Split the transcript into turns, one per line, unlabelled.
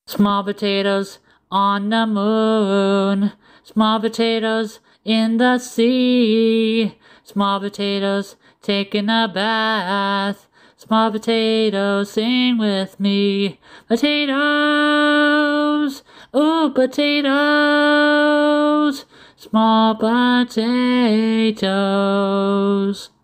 Small potatoes on the moon, small potatoes in the sea, small potatoes taking a bath, small potatoes sing with me. Potatoes, ooh, potatoes, small potatoes.